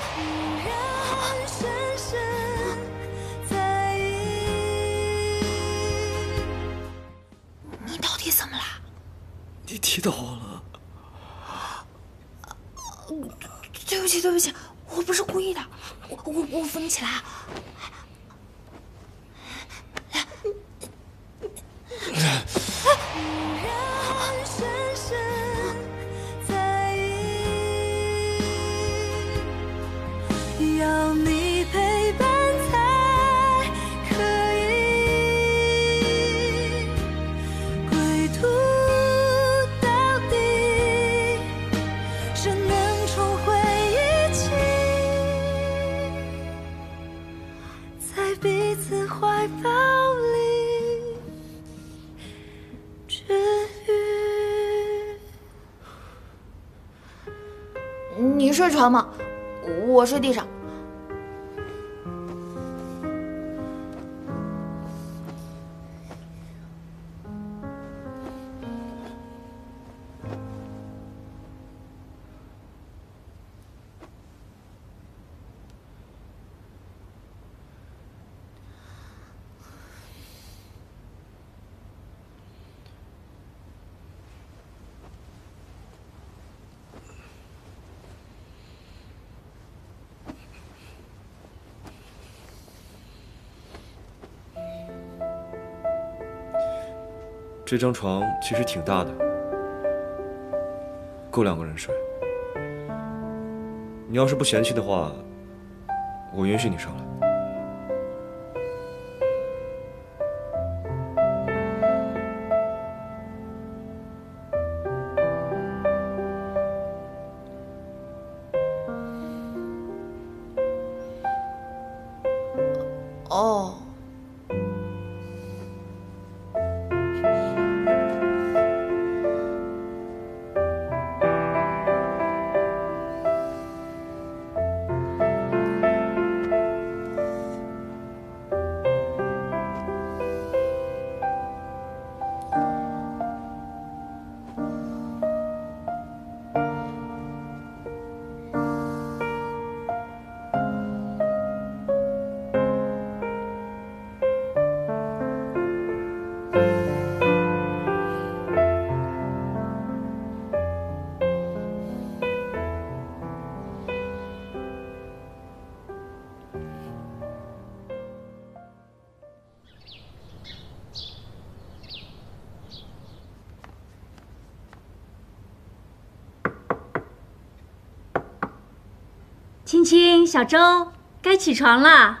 你到底怎么了？ 你踢到我了。 对不起，对不起，我不是故意的，我扶你起来啊。 要你陪伴才可以归途到底，谁能重回一起，在彼此怀抱里治愈。 你睡床吗？我睡地上。 这张床其实挺大的，够2个人睡。你要是不嫌弃的话，我允许你上来。 哦。 青青，小周，该起床了。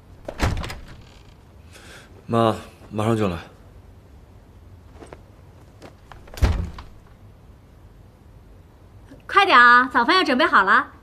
妈，马上就来。 快点啊，早饭要准备好了。